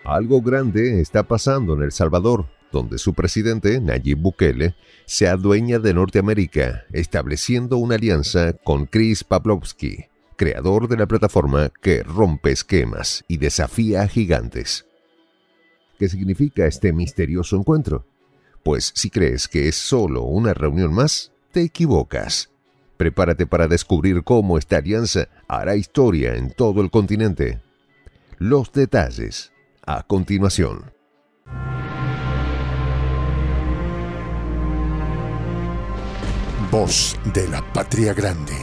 Algo grande está pasando en El Salvador, donde su presidente, Nayib Bukele, se adueña de Norteamérica, estableciendo una alianza con Chris Pavlovski, creador de la plataforma que rompe esquemas y desafía a gigantes. ¿Qué significa este misterioso encuentro? Pues si crees que es solo una reunión más, te equivocas. Prepárate para descubrir cómo esta alianza hará historia en todo el continente. Los detalles a continuación. Voz de la Patria Grande.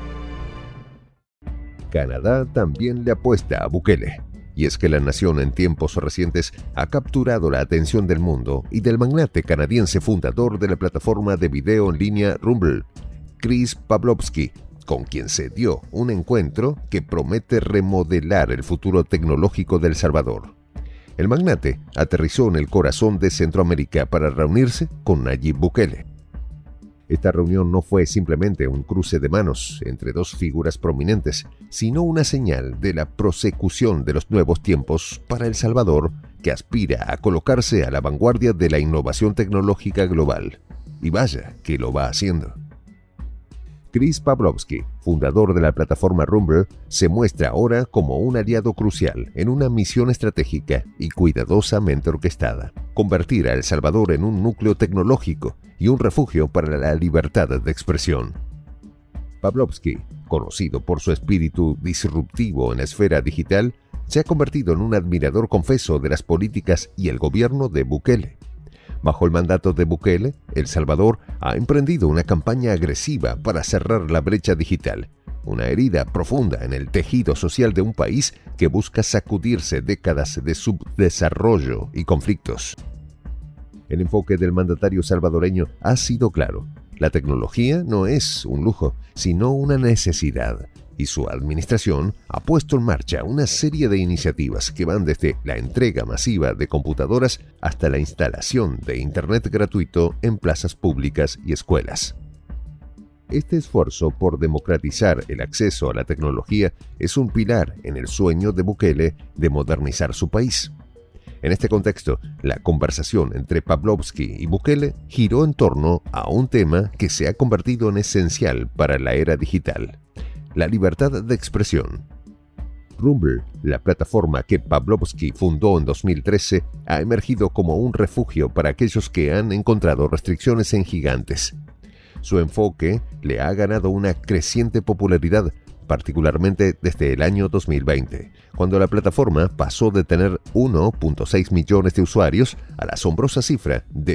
Canadá también le apuesta a Bukele. Y es que la nación en tiempos recientes ha capturado la atención del mundo y del magnate canadiense fundador de la plataforma de video en línea Rumble, Chris Pavlovski, con quien se dio un encuentro que promete remodelar el futuro tecnológico de El Salvador. El magnate aterrizó en el corazón de Centroamérica para reunirse con Nayib Bukele. Esta reunión no fue simplemente un cruce de manos entre dos figuras prominentes, sino una señal de la prosecución de los nuevos tiempos para El Salvador, que aspira a colocarse a la vanguardia de la innovación tecnológica global. Y vaya que lo va haciendo. Chris Pavlovski, fundador de la plataforma Rumble, se muestra ahora como un aliado crucial en una misión estratégica y cuidadosamente orquestada: convertir a El Salvador en un núcleo tecnológico y un refugio para la libertad de expresión. Pavlovski, conocido por su espíritu disruptivo en la esfera digital, se ha convertido en un admirador confeso de las políticas y el gobierno de Bukele. Bajo el mandato de Bukele, El Salvador ha emprendido una campaña agresiva para cerrar la brecha digital, una herida profunda en el tejido social de un país que busca sacudirse décadas de subdesarrollo y conflictos. El enfoque del mandatario salvadoreño ha sido claro: la tecnología no es un lujo, sino una necesidad. Y su administración ha puesto en marcha una serie de iniciativas que van desde la entrega masiva de computadoras hasta la instalación de Internet gratuito en plazas públicas y escuelas. Este esfuerzo por democratizar el acceso a la tecnología es un pilar en el sueño de Bukele de modernizar su país. En este contexto, la conversación entre Pavlovski y Bukele giró en torno a un tema que se ha convertido en esencial para la era digital: la libertad de expresión. Rumble, la plataforma que Pavlovski fundó en 2013, ha emergido como un refugio para aquellos que han encontrado restricciones en gigantes. Su enfoque le ha ganado una creciente popularidad, particularmente desde el año 2020, cuando la plataforma pasó de tener 1.6 millones de usuarios a la asombrosa cifra de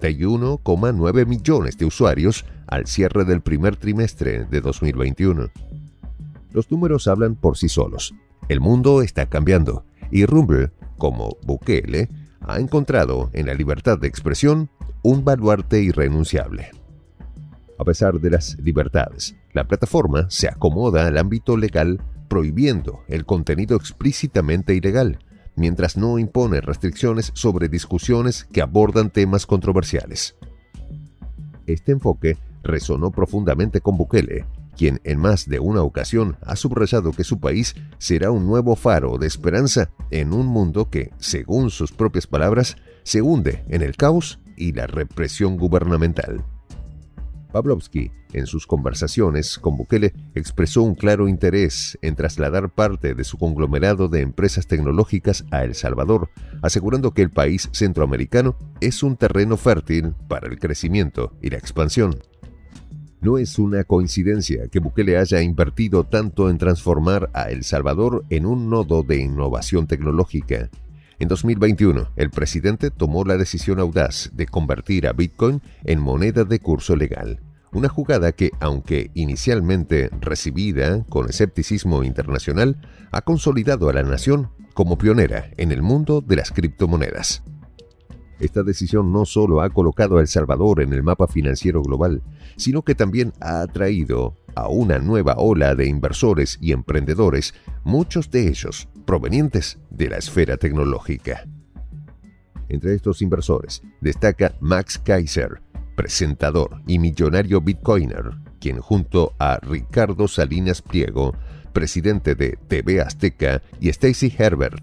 31,9 millones de usuarios al cierre del primer trimestre de 2021. Los números hablan por sí solos. El mundo está cambiando y Rumble, como Bukele, ha encontrado en la libertad de expresión un baluarte irrenunciable. A pesar de las libertades, la plataforma se acomoda al ámbito legal, prohibiendo el contenido explícitamente ilegal, mientras no impone restricciones sobre discusiones que abordan temas controversiales. Este enfoque resonó profundamente con Bukele, quien en más de una ocasión ha subrayado que su país será un nuevo faro de esperanza en un mundo que, según sus propias palabras, se hunde en el caos y la represión gubernamental. Pavlovski, en sus conversaciones con Bukele, expresó un claro interés en trasladar parte de su conglomerado de empresas tecnológicas a El Salvador, asegurando que el país centroamericano es un terreno fértil para el crecimiento y la expansión. No es una coincidencia que Bukele haya invertido tanto en transformar a El Salvador en un nodo de innovación tecnológica. En 2021, el presidente tomó la decisión audaz de convertir a Bitcoin en moneda de curso legal. Una jugada que, aunque inicialmente recibida con escepticismo internacional, ha consolidado a la nación como pionera en el mundo de las criptomonedas. Esta decisión no solo ha colocado a El Salvador en el mapa financiero global, sino que también ha atraído a una nueva ola de inversores y emprendedores, muchos de ellos provenientes de la esfera tecnológica. Entre estos inversores destaca Max Keiser, presentador y millonario bitcoiner, quien junto a Ricardo Salinas Pliego, presidente de TV Azteca, y Stacy Herbert,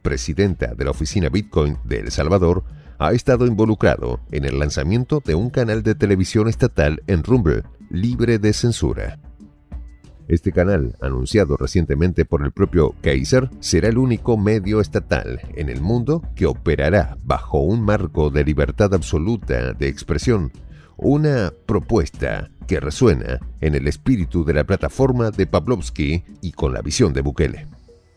presidenta de la oficina Bitcoin de El Salvador, ha estado involucrado en el lanzamiento de un canal de televisión estatal en Rumble, libre de censura. Este canal, anunciado recientemente por el propio Kaiser, será el único medio estatal en el mundo que operará bajo un marco de libertad absoluta de expresión, una propuesta que resuena en el espíritu de la plataforma de Pavlovsky y con la visión de Bukele.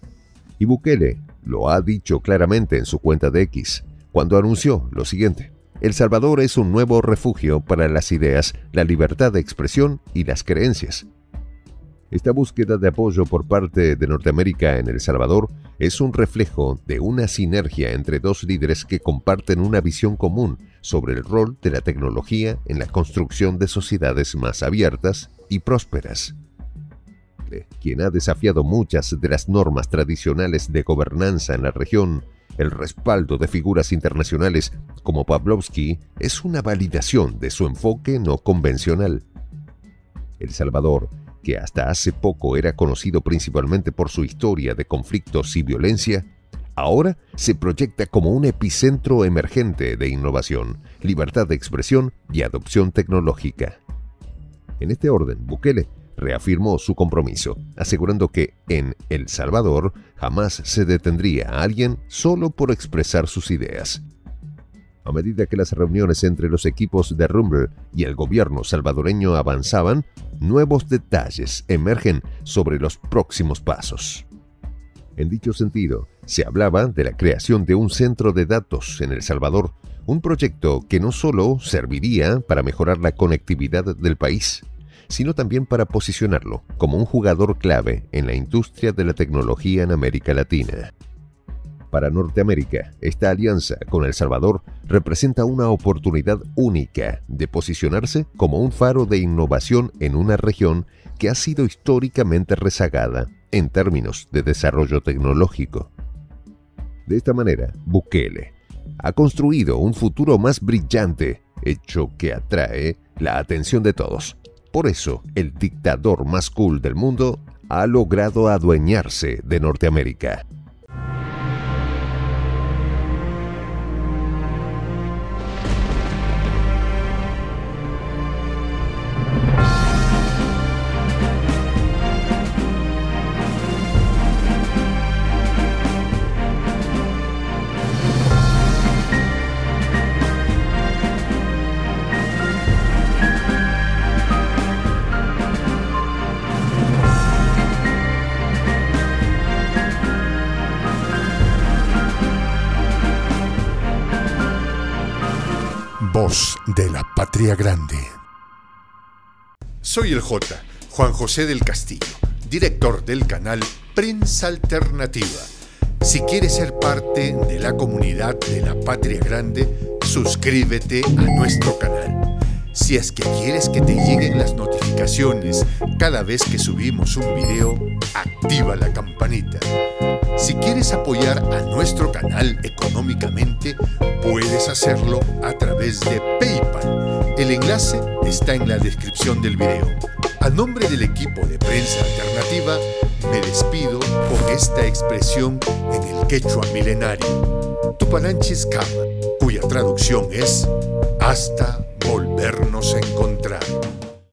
Y Bukele lo ha dicho claramente en su cuenta de X, cuando anunció lo siguiente: El Salvador es un nuevo refugio para las ideas, la libertad de expresión y las creencias. Esta búsqueda de apoyo por parte de Norteamérica en El Salvador es un reflejo de una sinergia entre dos líderes que comparten una visión común sobre el rol de la tecnología en la construcción de sociedades más abiertas y prósperas. Quien ha desafiado muchas de las normas tradicionales de gobernanza en la región, el respaldo de figuras internacionales como Pavlovsky es una validación de su enfoque no convencional. El Salvador, que hasta hace poco era conocido principalmente por su historia de conflictos y violencia, ahora se proyecta como un epicentro emergente de innovación, libertad de expresión y adopción tecnológica. En este orden, Bukele reafirmó su compromiso, asegurando que en El Salvador jamás se detendría a alguien solo por expresar sus ideas. A medida que las reuniones entre los equipos de Rumble y el gobierno salvadoreño avanzaban, nuevos detalles emergen sobre los próximos pasos. En dicho sentido, se hablaba de la creación de un centro de datos en El Salvador, un proyecto que no solo serviría para mejorar la conectividad del país, sino también para posicionarlo como un jugador clave en la industria de la tecnología en América Latina. Para Norteamérica, esta alianza con El Salvador representa una oportunidad única de posicionarse como un faro de innovación en una región que ha sido históricamente rezagada en términos de desarrollo tecnológico. De esta manera, Bukele ha construido un futuro más brillante, hecho que atrae la atención de todos. Por eso, el dictador más cool del mundo ha logrado adueñarse de Norteamérica. Voz de la Patria Grande. Soy el J, Juan José del Castillo, director del canal Prensa Alternativa. Si quieres ser parte de la comunidad de la Patria Grande, suscríbete a nuestro canal. Si es que quieres que te lleguen las notificaciones cada vez que subimos un video, activa la campanita. Si quieres apoyar a nuestro canal económicamente, puedes hacerlo a través de PayPal. El enlace está en la descripción del video. A nombre del equipo de Prensa Alternativa, me despido con esta expresión en el quechua milenario, Tupananchis Kama, cuya traducción es hasta volvernos a encontrar.